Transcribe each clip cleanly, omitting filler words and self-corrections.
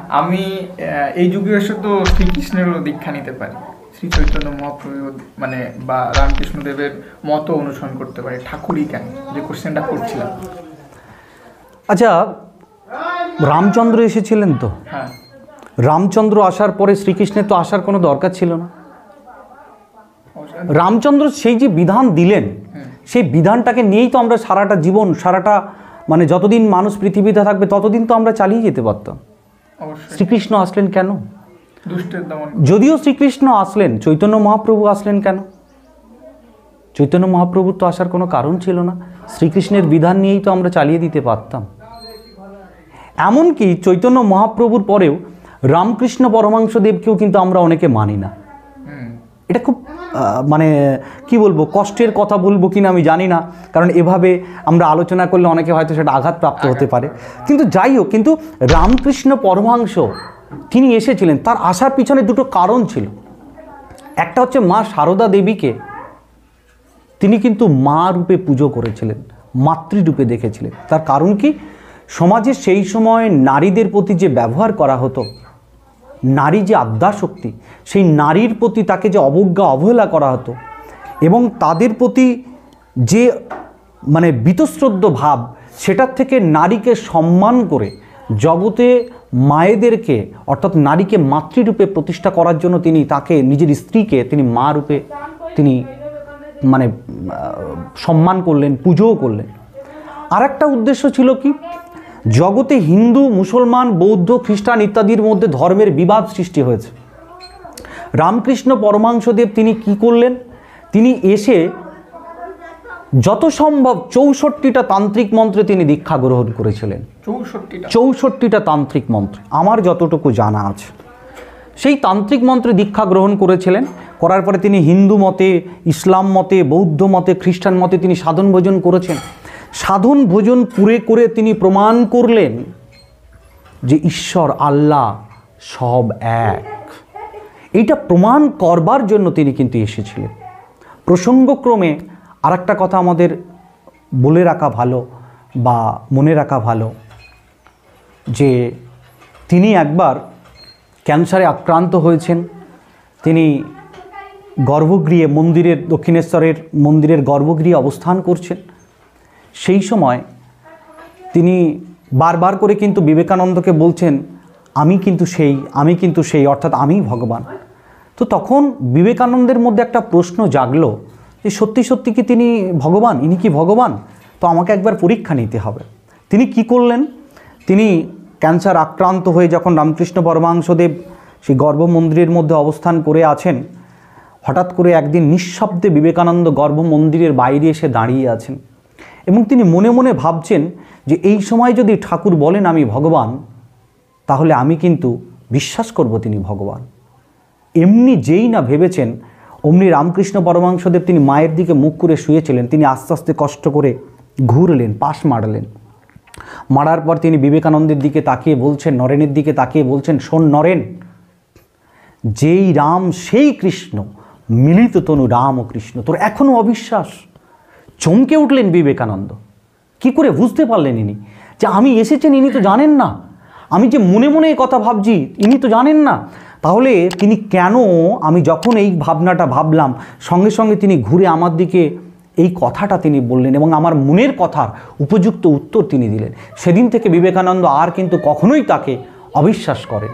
আমি এই যুগে এসে তো শ্রীকৃষ্ণেরও দীক্ষা নিতে পারি, শ্রী চৈতন্য মহাপ্রভু মানে বা রামকৃষ্ণদেবের মতো অনুসরণ করতে পারি, ঠাকুরই কেন, যে কোশ্চেনটা করছিলাম। আচ্ছা, রামচন্দ্র এসেছিলেন তো, হ্যাঁ, রামচন্দ্র আসার পরে শ্রীকৃষ্ণের তো আসার কোনো দরকার ছিল না। রামচন্দ্র সেই যে বিধান দিলেন, সেই বিধানটাকে নিয়েই তো আমরা সারাটা জীবন, সারাটা মানে যতদিন মানুষ পৃথিবীতে থাকবে ততদিন তো আমরা চালিয়ে যেতে পারতাম। শ্রীকৃষ্ণ আসলেন কেন? যদিও শ্রীকৃষ্ণ আসলেন, চৈতন্য মহাপ্রভু আসলেন কেন? চৈতন্য মহাপ্রভুর তো আসার কোনো কারণ ছিল না, শ্রীকৃষ্ণের বিধান নিয়েই তো আমরা চালিয়ে দিতে পারতাম। এমনকি চৈতন্য মহাপ্রভুর পরেও রামকৃষ্ণ পরমহংসদেবকেও কিন্তু আমরা অনেকে মানি না। এটা খুব মানে কি বলবো, কষ্টের কথা বলবো কিনা আমি জানি না, কারণ এভাবে আমরা আলোচনা করলে অনেকে হয়তো সেটা আঘাতপ্রাপ্ত হতে পারে। কিন্তু যাই হোক, কিন্তু রামকৃষ্ণ পরমহংস তিনি এসেছিলেন, তার আসার পিছনে দুটো কারণ ছিল। একটা হচ্ছে মা সারদা দেবীকে তিনি কিন্তু মা রূপে পুজো করেছিলেন, মাতৃরূপে দেখেছিলেন। তার কারণ কি, সমাজে সেই সময় নারীদের প্রতি যে ব্যবহার করা হতো, নারী যে আদ্যাশক্তি, সেই নারীর প্রতি তাকে যে অবজ্ঞা অবহেলা করা হতো এবং তাদের প্রতি যে মানে বীতশ্রদ্ধ ভাব, সেটার থেকে নারীকে সম্মান করে জগতে মায়েদেরকে অর্থাৎ নারীকে মাতৃরূপে প্রতিষ্ঠা করার জন্য তিনি তাকে নিজের স্ত্রীকে তিনি মা রূপে তিনি মানে সম্মান করলেন, পুজোও করলেন। আর একটা উদ্দেশ্য ছিল কি, জগতে হিন্দু, মুসলমান, বৌদ্ধ, খ্রিস্টান ইত্যাদির মধ্যে ধর্মের বিবাদ সৃষ্টি হয়েছে। রামকৃষ্ণ পরমহংসদেব তিনি কি করলেন, তিনি এসে যত সম্ভব 64টা তান্ত্রিক মন্ত্রে তিনি দীক্ষা গ্রহণ করেছিলেন। 64টা তান্ত্রিক মন্ত্রে আমার যতটুকু জানা আছে, সেই তান্ত্রিক মন্ত্রে দীক্ষা গ্রহণ করেছিলেন। করার পরে তিনি হিন্দু মতে, ইসলাম মতে, বৌদ্ধ মতে, খ্রিস্টান মতে তিনি সাধন ভোজন করেছেন। সাধন ভোজন করে তিনি প্রমাণ করলেন যে ঈশ্বর আল্লাহ সব এক। এইটা প্রমাণ করবার জন্য তিনি কিন্তু এসেছিলেন। প্রসঙ্গক্রমে আর একটা কথা আমাদের বলে রাখা ভালো বা মনে রাখা ভালো, যে তিনি একবার ক্যান্সারে আক্রান্ত হয়েছেন। তিনি গর্ভগৃহে, মন্দিরের দক্ষিণেশ্বরের মন্দিরের গর্ভগৃহে অবস্থান করছেন। সেই সময় তিনি বারবার করে কিন্তু বিবেকানন্দকে বলছেন, আমি কিন্তু সেই অর্থাৎ আমি ভগবান। তো তখন বিবেকানন্দের মধ্যে একটা প্রশ্ন জাগলো যে সত্যি সত্যি কি তিনি ভগবান, ইনি কি ভগবান? তো আমাকে একবার পরীক্ষা নিতে হবে। তিনি কি করলেন, তিনি ক্যান্সার আক্রান্ত হয়ে যখন রামকৃষ্ণ পরমহংসদেব সেই গর্ভ মন্দিরের মধ্যে অবস্থান করে আছেন, হঠাৎ করে একদিন নিঃশব্দে বিবেকানন্দ গর্ভ মন্দিরের বাইরে এসে দাঁড়িয়ে আছেন এবং তিনি মনে মনে ভাবছেন যে এই সময় যদি ঠাকুর বলেন আমি ভগবান, তাহলে আমি কিন্তু বিশ্বাস করব তিনি ভগবান। এমনি যেই না ভেবেছেন, অমনি রামকৃষ্ণ পরমহংসদেব তিনি মায়ের দিকে মুখ করে শুয়েছিলেন। তিনি আস্তে আস্তে কষ্ট করে ঘুরলেন, পাশ মারলেন। মারার পর তিনি বিবেকানন্দের দিকে তাকিয়ে বলছেন, নরেনের দিকে তাকিয়ে বলছেন, শোন নরেন, যেই রাম সেই কৃষ্ণ, মিলিত তনু রাম ও কৃষ্ণ। তোর এখনও অবিশ্বাস? চমকে উঠলেন বিবেকানন্দ। কি করে বুঝতে পারলেন ইনি যে আমি এসেছেন? ইনি তো জানেন না, আমি যে মনে মনে এই কথা ভাবছি ইনি তো জানেন না। তাহলে তিনি কেন, আমি যখন এই ভাবনাটা ভাবলাম, সঙ্গে সঙ্গে তিনি ঘুরে আমার দিকে এই কথাটা তিনি বললেন এবং আমার মনের কথার উপযুক্ত উত্তর তিনি দিলেন। সেদিন থেকে বিবেকানন্দ আর কিন্তু কখনোই তাকে অবিশ্বাস করেন।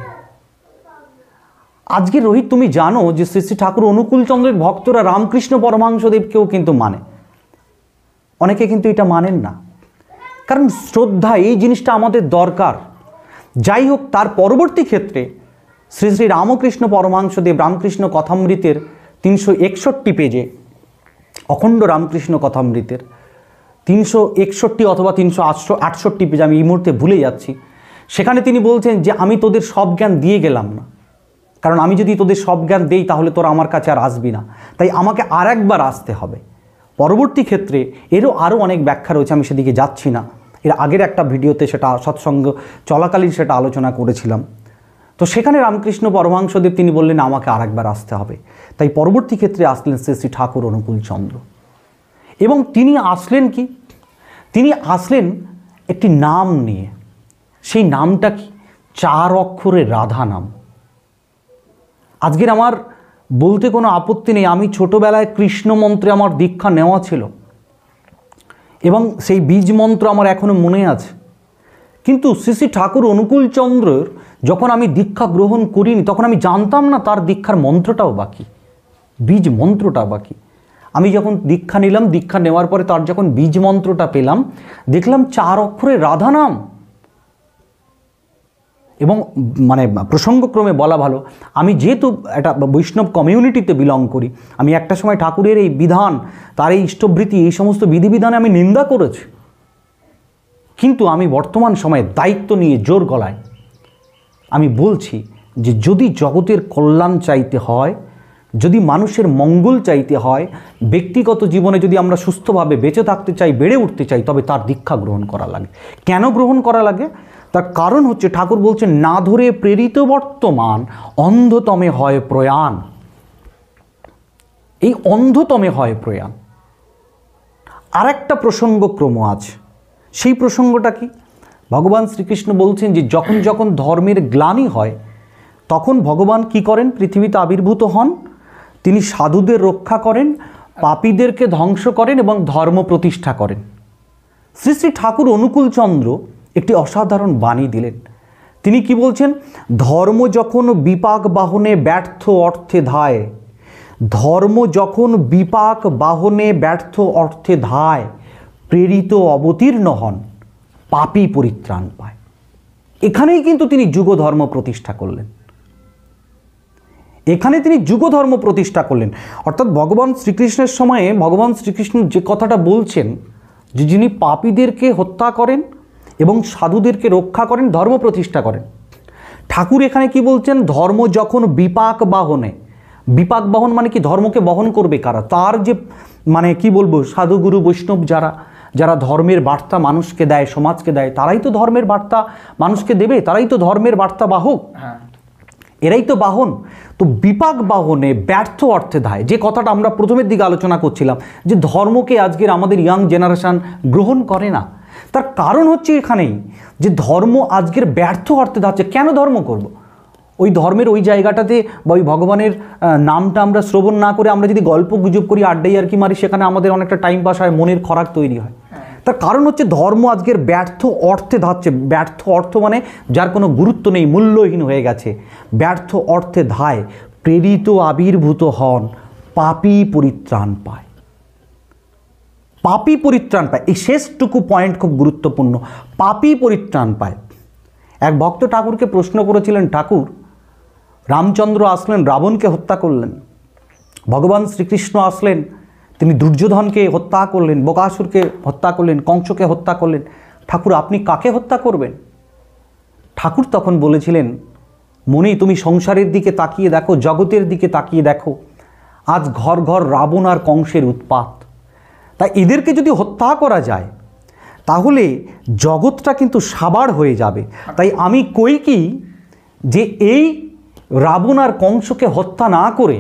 আজকে রোহিত তুমি জানো যে শ্রী শ্রী ঠাকুর অনুকূলচন্দ্রের ভক্তরা রামকৃষ্ণ পরমহংসদেবকেও কিন্তু মানে, অনেকে কিন্তু এটা মানেন না, কারণ শ্রদ্ধা এই জিনিসটা আমাদের দরকার। যাই হোক, তার পরবর্তী ক্ষেত্রে শ্রী শ্রী রামকৃষ্ণ পরমহংসদেব রামকৃষ্ণ কথামৃতের 361 পেজে, অখণ্ড রামকৃষ্ণ কথামৃতের 361 অথবা 368 পেজ, আমি এই মুহূর্তে ভুলে যাচ্ছি, সেখানে তিনি বলছেন যে আমি তোদের সব জ্ঞান দিয়ে গেলাম না, কারণ আমি যদি তোদের সব জ্ঞান দেই তাহলে তোরা আমার কাছে আর আসবি না, তাই আমাকে আর একবার আসতে হবে। পরবর্তী ক্ষেত্রে এরও আরও অনেক ব্যাখ্যা রয়েছে, আমি সেদিকে যাচ্ছি না। এর আগের একটা ভিডিওতে সেটা সৎসঙ্গ চলাকালীন সেটা আলোচনা করেছিলাম। তো সেখানে রামকৃষ্ণ পরমহংসদেব তিনি বললেন আমাকে আর একবার আসতে হবে, তাই পরবর্তী ক্ষেত্রে আসলেন শ্রী শ্রী ঠাকুর অনুকূলচন্দ্র। এবং তিনি আসলেন কি, তিনি আসলেন একটি নাম নিয়ে। সেই নামটা কি? 4 অক্ষরের রাধা নাম। আজকের আমার বলতে কোনো আপত্তি নেই, আমি ছোটবেলায় কৃষ্ণ মন্ত্রে আমার দীক্ষা নেওয়া ছিল এবং সেই বীজ মন্ত্র আমার এখনো মনে আছে। কিন্তু শ্রী শ্রী ঠাকুর অনুকূলচন্দ্রের যখন আমি দীক্ষা গ্রহণ করিনি তখন আমি জানতাম না তার দীক্ষার মন্ত্রটাও বাকি, বীজ মন্ত্রটা বাকি। আমি যখন দীক্ষা নিলাম, দীক্ষা নেওয়ার পরে তার যখন বীজ মন্ত্রটা পেলাম, দেখলাম 4 অক্ষরের রাধা নাম। এবং মানে প্রসঙ্গক্রমে বলা ভালো, আমি যেহেতু একটা বৈষ্ণব কমিউনিটিতে বিলং করি, আমি একটা সময় ঠাকুরের এই বিধান, তার এই ইষ্টবৃত্তি, এই সমস্ত বিধিবিধানে আমি নিন্দা করেছি। কিন্তু আমি বর্তমান সময়ে দায়িত্ব নিয়ে জোর গলায় আমি বলছি যে যদি জগতের কল্যাণ চাইতে হয়, যদি মানুষের মঙ্গল চাইতে হয়, ব্যক্তিগত জীবনে যদি আমরা সুস্থভাবে বেঁচে থাকতে চাই, বেড়ে উঠতে চাই, তবে তার দীক্ষা গ্রহণ করা লাগে। কেন গ্রহণ করা লাগে? তার কারণ হচ্ছে ঠাকুর বলছেন, না ধরে প্রেরিত বর্তমান অন্ধতমে হয় প্রয়াণ। এই অন্ধতমে হয় প্রয়াণ। আর একটা প্রসঙ্গক্রম আছে, সেই প্রসঙ্গটা কি? ভগবান শ্রীকৃষ্ণ বলছেন যে যখন যখন ধর্মের গ্লানি হয় তখন ভগবান কি করেন? পৃথিবীতে আবির্ভূত হন, তিনি সাধুদের রক্ষা করেন, পাপীদেরকে ধ্বংস করেন এবং ধর্ম প্রতিষ্ঠা করেন। শ্রী শ্রী ঠাকুর অনুকূলচন্দ্র একটি অসাধারণ বাণী দিলেন। তিনি কি বলছেন? ধর্ম যখন বিপাক বাহনে ব্যর্থ অর্থে ধায়, ধর্ম যখন বিপাক বাহনে ব্যর্থ অর্থে ধায়, প্রেরিত অবতীর্ণ হন, পাপী পরিত্রাণ পায়। এখানেই কিন্তু তিনি যুগ ধর্ম প্রতিষ্ঠা করলেন। এখানে তিনি যুগ ধর্ম প্রতিষ্ঠা করলেন। অর্থাৎ ভগবান শ্রীকৃষ্ণের সময়ে ভগবান শ্রীকৃষ্ণ যে কথাটা বলছেন, যে যিনি পাপীদেরকে হত্যা করেন এবং সাধুদেরকে রক্ষা করেন, ধর্ম প্রতিষ্ঠা করেন, ঠাকুর এখানে কি বলছেন? ধর্ম যখন বিপাক বাহনে, বিপাক বহন মানে কি? ধর্মকে বহন করবে কারা? তার যে মানে কি বলবো, সাধুগুরু বৈষ্ণব যারা যারা ধর্মের বার্তা মানুষকে দেয়, সমাজকে দেয়, তারাই তো ধর্মের বার্তা মানুষকে দেবে, তারাই তো ধর্মের বার্তা বাহক, এরাই তো বাহন। তো বিপাক বাহনে ব্যর্থ অর্থে ধায়, যে কথাটা আমরা প্রথমের দিকে আলোচনা করছিলাম, যে ধর্মকে আজকের আমাদের ইয়াং জেনারেশন গ্রহণ করে না, তার কারণ হচ্ছে এখানেই যে ধর্ম আজকের ব্যর্থ অর্থে ধাচ্ছে। কেন ধর্ম করব? ওই ধর্মের ওই জায়গাটাতে বা ওই ভগবানের নামটা আমরা শ্রবণ না করে আমরা যদি গল্প গুজব করি, আড্ডাই আর কি মারি, সেখানে আমাদের অনেকটা টাইম পাস হয়, মনের খরাক তৈরি হয়। তার কারণ হচ্ছে ধর্ম আজকের ব্যর্থ অর্থে ধাচ্ছে। ব্যর্থ অর্থ মানে যার কোনো গুরুত্ব নেই, মূল্যহীন হয়ে গেছে। ব্যর্থ অর্থে ধায়, প্রেরিত আবির্ভূত হন, পাপী পরিত্রাণ পায়। পাপী পরিত্রাণ পায়, এই শেষটুকু পয়েন্ট খুব গুরুত্বপূর্ণ। পাপী পরিত্রাণ পায়। এক ভক্ত ঠাকুরকে প্রশ্ন করেছিলেন, ঠাকুর, রামচন্দ্র আসলেন, রাবণকে হত্যা করলেন, ভগবান শ্রীকৃষ্ণ আসলেন, তিনি দুর্যোধনকে হত্যা করলেন, বকাসুরকে হত্যা করলেন, কংসকে হত্যা করলেন, ঠাকুর আপনি কাকে হত্যা করবেন? ঠাকুর তখন বলেছিলেন, মনি তুমি সংসারের দিকে তাকিয়ে দেখো, জগতের দিকে তাকিয়ে দেখো, আজ ঘর ঘর রাবণ আর কংসের উৎপাত। তাই এদেরকে যদি হত্যা করা যায় তাহলে জগৎটা কিন্তু সাবার হয়ে যাবে। তাই আমি কই কি, যে এই রাবণ আর কংসকে হত্যা না করে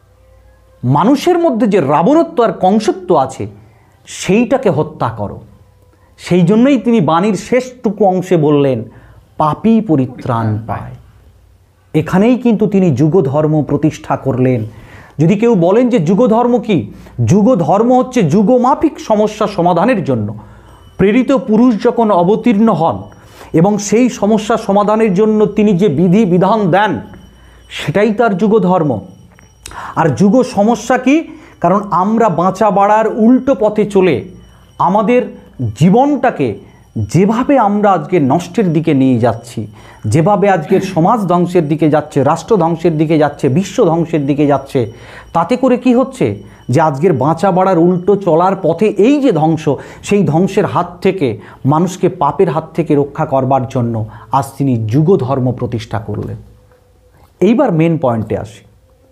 মানুষের মধ্যে যে রাবণত্ব আর কংসত্ব আছে সেইটাকে হত্যা করো। সেই জন্যই তিনি বাণীর শেষটুকু অংশে বললেন, পাপী পরিত্রাণ পায়। এখানেই কিন্তু তিনি যুগ ধর্ম প্রতিষ্ঠা করলেন। যদি কেউ বলেন যে যুগ ধর্ম কি, যুগ ধর্ম হচ্ছে যুগমাফিক সমস্যা সমাধানের জন্য প্রেরিত পুরুষ যখন অবতীর্ণ হন এবং সেই সমস্যা সমাধানের জন্য তিনি যে বিধি বিধান দেন, সেটাই তার যুগ ধর্ম। আর যুগ সমস্যা কি? কারণ আমরা বাঁচা বাড়ার উল্টো পথে চলে আমাদের জীবনটাকে যেভাবে আমরা আজকে নষ্টের দিকে নিয়ে যাচ্ছি, যেভাবে আজকের সমাজ ধ্বংসের দিকে যাচ্ছে, রাষ্ট্র ধ্বংসের দিকে যাচ্ছে, বিশ্ব ধ্বংসের দিকে যাচ্ছে, তাতে করে কি হচ্ছে? যে আজকের বাঁচা বাড়ার উল্টো চলার পথে এই যে ধ্বংস, সেই ধ্বংসের হাত থেকে মানুষকে পাপের হাত থেকে রক্ষা করবার জন্য আজ তিনি যুগ ধর্ম প্রতিষ্ঠা করলেন। এইবার মেন পয়েন্টে আসি।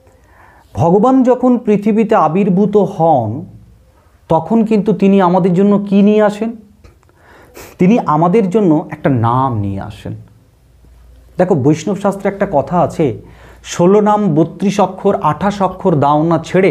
ভগবান যখন পৃথিবীতে আবির্ভূত হন তখন কিন্তু তিনি আমাদের জন্য কি নিয়ে আসেন? তিনি আমাদের জন্য একটা নাম নিয়ে আসেন। দেখো, বৈষ্ণব শাস্ত্রে একটা কথা আছে, 16 নাম 32 অক্ষর 28 অক্ষর দাও না ছেড়ে,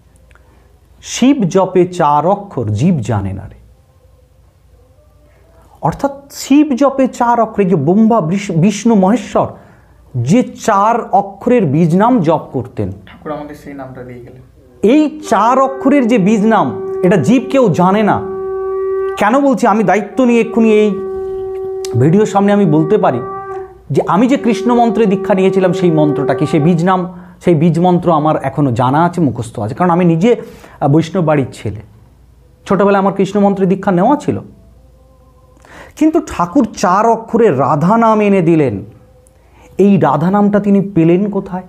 শিব জপে 4 অক্ষর জীব জানে না রে। অর্থাৎ শিব জপে 4 অক্ষরে, যে ব্রহ্মা বিষ্ণু মহেশ্বর যে 4 অক্ষরের বীজ নাম জপ করতেন, ঠাকুর আমাদের সেই নামটা দিয়ে গেলেন। এই 4 অক্ষরের যে বীজ নাম, এটা জীব কেউ জানে না। কেন বলছি, আমি দায়িত্ব নিয়ে এক্ষুনি এই ভিডিওর সামনে আমি বলতে পারি যে আমি যে কৃষ্ণ মন্ত্রে দীক্ষা নিয়েছিলাম, সেই মন্ত্রটা কি, সেই বীজ নাম, সেই বীজ মন্ত্র আমার এখনও জানা আছে, মুখস্থ আছে। কারণ আমি নিজে বৈষ্ণব বাড়ির ছেলে, ছোটোবেলায় আমার কৃষ্ণ মন্ত্রে দীক্ষা নেওয়া ছিল। কিন্তু ঠাকুর 4 অক্ষরে রাধা নাম এনে দিলেন। এই রাধা নামটা তিনি পেলেন কোথায়?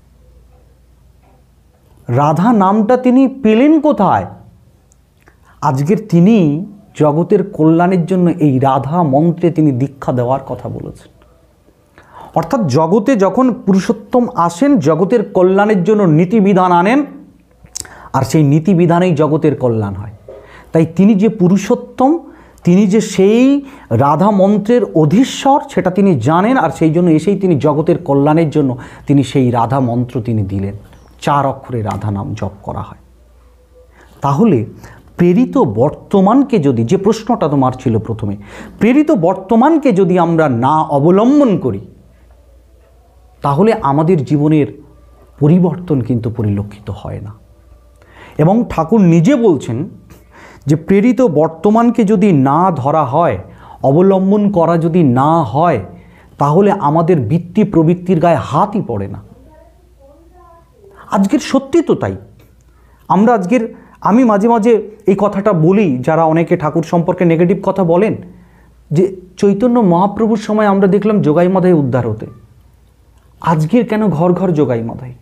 রাধা নামটা তিনি পেলেন কোথায়? আজকের তিনি জগতের কল্যাণের জন্য এই রাধা মন্ত্রে তিনি দীক্ষা দেওয়ার কথা বলেছেন। অর্থাৎ জগতে যখন পুরুষোত্তম আসেন, জগতের কল্যাণের জন্য নীতিবিধান আনেন, আর সেই নীতিবিধানেই জগতের কল্যাণ হয়। তাই তিনি যে পুরুষোত্তম, তিনি যে সেই রাধা মন্ত্রের অধীশ্বর, সেটা তিনি জানেন, আর সেই জন্য এসেই তিনি জগতের কল্যাণের জন্য তিনি সেই রাধা মন্ত্র তিনি দিলেন। 4 অক্ষরে রাধা নাম জপ করা হয়। তাহলে প্রেরিত বর্তমানকে যদি, যে প্রশ্নটা তোমার ছিল প্রথমে, প্রেরিত বর্তমানকে যদি আমরা না অবলম্বন করি, তাহলে আমাদের জীবনের পরিবর্তন কিন্তু পরিলক্ষিত হয় না। এবং ঠাকুর নিজে বলছেন যে প্রেরিত বর্তমানকে যদি না ধরা হয়, অবলম্বন করা যদি না হয়, তাহলে আমাদের বৃত্তি প্রবৃত্তির গায়ে হাতই পড়ে না। আজকের সত্যি তো তাই। আমরা আমি মাঝে মাঝে এই কথাটা বলি, যারা অনেকে ঠাকুর সম্পর্কে নেগেটিভ কথা বলেন, যে চৈতন্য মহাপ্রভুর সময় আমরা দেখলাম যোগাই মাধাই উদ্ধার হতে, আজকের কেন ঘর ঘর যোগাই মাধাই?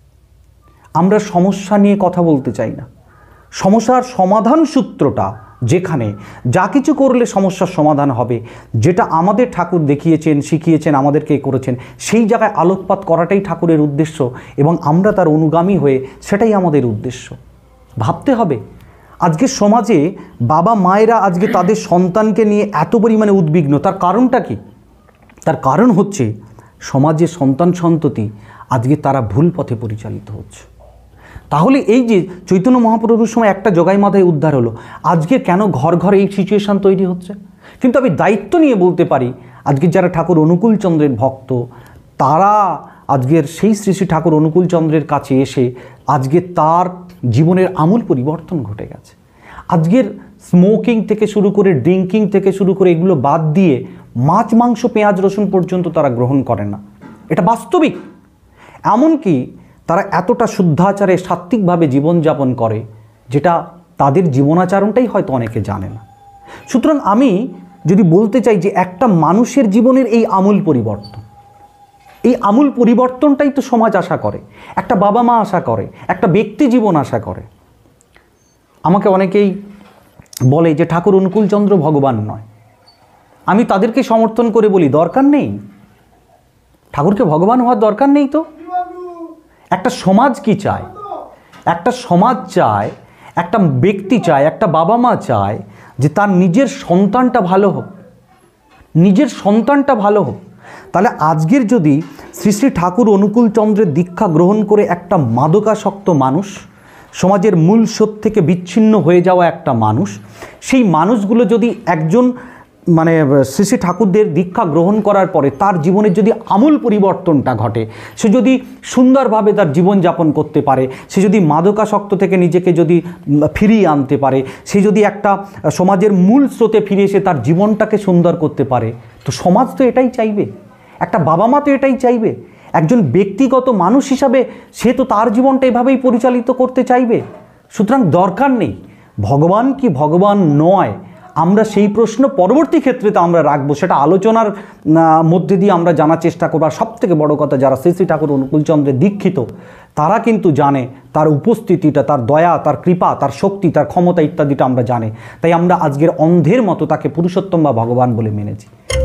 আমরা সমস্যা নিয়ে কথা বলতে চাই না। সমস্যার সমাধান সূত্রটা যেখানে, যা কিছু করলে সমস্যার সমাধান হবে, যেটা আমাদের ঠাকুর দেখিয়েছেন, শিখিয়েছেন, আমাদেরকে করেছেন, সেই জায়গায় আলোকপাত করাটাই ঠাকুরের উদ্দেশ্য, এবং আমরা তার অনুগামী হয়ে সেটাই আমাদের উদ্দেশ্য। ভাবতে হবে, আজকে সমাজে বাবা মায়েরা আজকে তাদের সন্তানকে নিয়ে এত পরিমাণে উদ্বিগ্ন, তার কারণটা কি? তার কারণ হচ্ছে সমাজে সন্তান সন্ততি আজকে তারা ভুল পথে পরিচালিত হচ্ছে। তাহলে এই যে চৈতন্য মহাপ্রভুর সময় একটা যোগাই মাধায় উদ্ধার হলো, আজকে কেন ঘর ঘর এই সিচুয়েশান তৈরি হচ্ছে? কিন্তু আমি দায়িত্ব নিয়ে বলতে পারি, আজকে যারা ঠাকুর অনুকূল চন্দ্রের ভক্ত, তারা আজকের সেই শ্রী শ্রী ঠাকুর অনুকূল চন্দ্রের কাছে এসে আজকে তার জীবনের আমূল পরিবর্তন ঘটে গেছে। আজকের স্মোকিং থেকে শুরু করে, ড্রিঙ্কিং থেকে শুরু করে, এগুলো বাদ দিয়ে মাছ মাংস পেঁয়াজ রসুন পর্যন্ত তারা গ্রহণ করে না। এটা বাস্তবিক। এমনকি তারা এতটা শুদ্ধাচারে সাত্ত্বিকভাবে জীবনযাপন করে, যেটা তাদের জীবনাচরণটাই হয়তো অনেকে জানে না। সুতরাং আমি যদি বলতে চাই যে একটা মানুষের জীবনের এই আমূল পরিবর্তন, এই আমূল পরিবর্তনটাই তো সমাজ আশা করে, একটা বাবা মা আশা করে, একটা ব্যক্তি জীবন আশা করে। আমাকে অনেকেই বলে যে ঠাকুর অনুকূলচন্দ্র ভগবান নয়। আমি তাদেরকে সমর্থন করে বলি, দরকার নেই, ঠাকুরকে ভগবান হওয়ার দরকার নেই। তো একটা সমাজ কি চায়? একটা সমাজ চায়, একটা ব্যক্তি চায়, একটা বাবা মা চায় যে তার নিজের সন্তানটা ভালো হোক, নিজের সন্তানটা ভালো হোক। তাহলে আজকের যদি শ্রী শ্রী ঠাকুর অনুকূলচন্দ্রের দীক্ষা গ্রহণ করে একটা মাদকাসক্ত মানুষ, সমাজের মূল স্রোত থেকে বিচ্ছিন্ন হয়ে যাওয়া একটা মানুষ, সেই মানুষগুলো যদি একজন শ্রী শ্রী ঠাকুরদের দীক্ষা গ্রহণ করার পরে তার জীবনের যদি আমূল পরিবর্তনটা ঘটে, সে যদি সুন্দরভাবে তার জীবনযাপন করতে পারে, সে যদি মাদকাসক্ত থেকে নিজেকে যদি ফিরিয়ে আনতে পারে, সে যদি একটা সমাজের মূল স্রোতে ফিরে এসে তার জীবনটাকে সুন্দর করতে পারে, তো সমাজ তো এটাই চাইবে, একটা বাবা মা তো এটাই চাইবে, একজন ব্যক্তিগত মানুষ হিসাবে সে তো তার জীবনটা এভাবেই পরিচালিত করতে চাইবে। সুতরাং দরকার নেই ভগবান কি ভগবান নয়, আমরা সেই প্রশ্ন পরবর্তী ক্ষেত্রে তো আমরা রাখবো, সেটা আলোচনার মধ্যে দিয়ে আমরা জানার চেষ্টা করবো। আর সবথেকে বড় কথা, যারা শ্রী শ্রী ঠাকুর অনুকূলচন্দ্রে দীক্ষিত, তারা কিন্তু জানে তার উপস্থিতিটা, তার দয়া, তার কৃপা, তার শক্তি, তার ক্ষমতা ইত্যাদিটা আমরা জানে। তাই আমরা আজকের অন্ধের মতো তাকে পুরুষোত্তম বা ভগবান বলে মেনেছি।